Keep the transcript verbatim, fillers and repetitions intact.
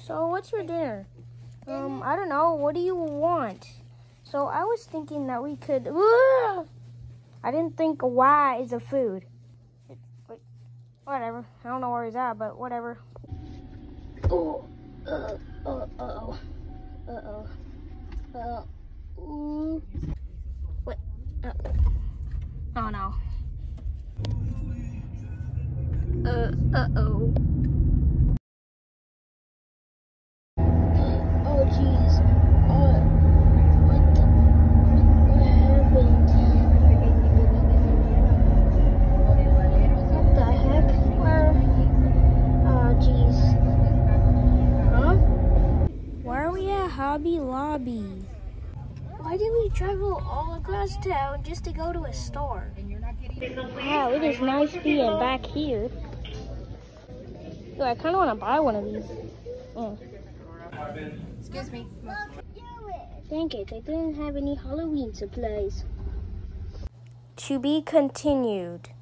So what's for dinner? Um, I don't know. What do you want? So I was thinking that we could... Ugh! I didn't think why is a food. Whatever. I don't know where he's at, but whatever. Oh, uh, uh, uh-oh. Uh-oh. Uh-oh. Ooh. What? Uh, oh, no. Uh, uh-oh. Uh, oh, jeez. Uh, what the... What happened? What the heck? Where? Oh, jeez. Huh? Why are we at Hobby Lobby? Why did we travel all across town just to go to a store? Wow, it is nice being back here. Yo, I kind of want to buy one of these. Mm. Excuse me. Dang it, they didn't have any Halloween supplies. To be continued.